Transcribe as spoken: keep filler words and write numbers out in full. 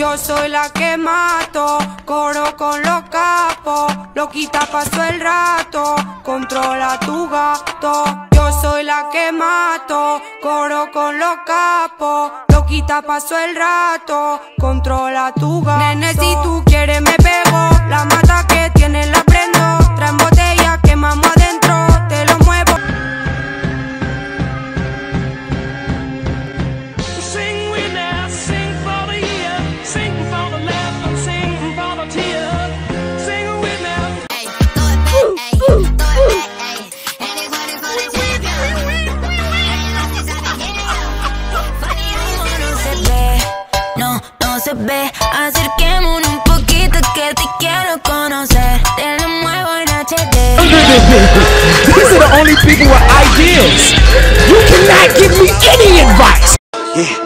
Yo soy la que mato, coro con los capos, loquita paso el rato, controla tu gato. Yo soy la que mato, coro con los capos, loquita paso el rato, controla tu gato. Nene, si tú quieres me pego, la mata que tiene la prendo, traen botella, quemamos adentro, te lo muevo. Sing with now, sing for the year, sing for the laughter, sing for the tears, sing with now. Ey, todo es back, ey, todo es back, ey. Anybody for the champion. No se ve, no, no se ve. Acerquémonos un poquito que te quiero conocer. Te lo muevo en H D. These are the only people with ideals. You cannot give me any advice. Yeah.